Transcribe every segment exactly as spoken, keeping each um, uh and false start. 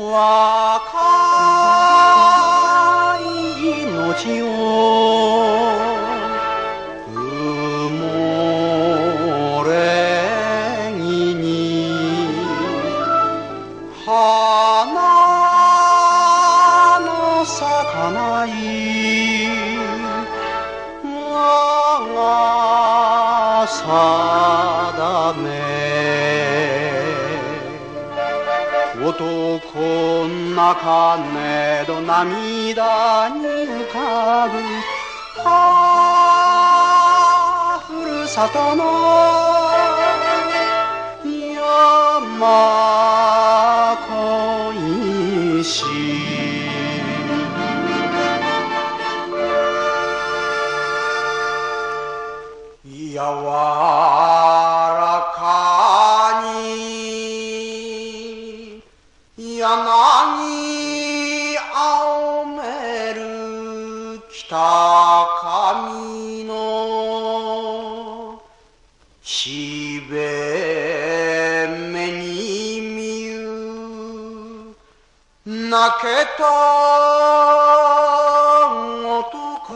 若い命を埋もれ木に花の咲かない我が定め男泣かねど涙に浮かぶああふるさとの山恋しやわらかに柳青める北上のしべ目に見ゆ泣けたごとく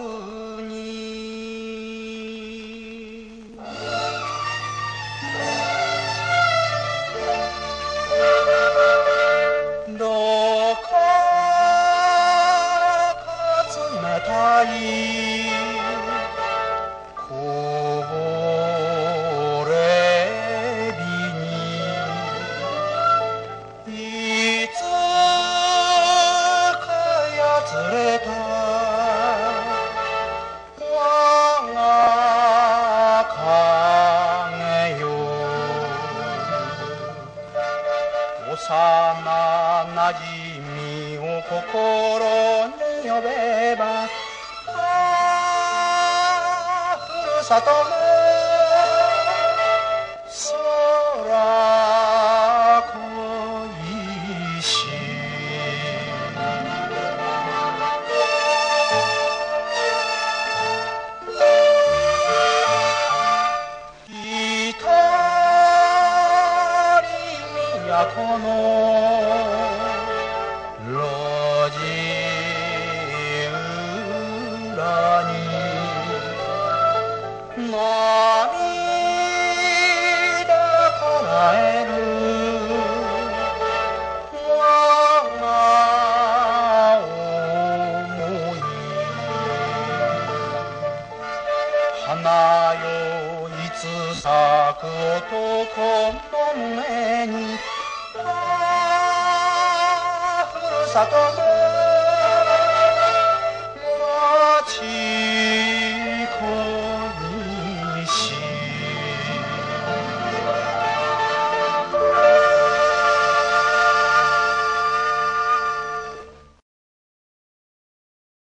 どこか冷たいこぼれ日にいつかやつれた我が影よ幼なじみを心に呼べばああふるさとの空恋しひとり都の路地裏に涙こらえる我が想い花よいつ咲く男の胸にああふるさとの街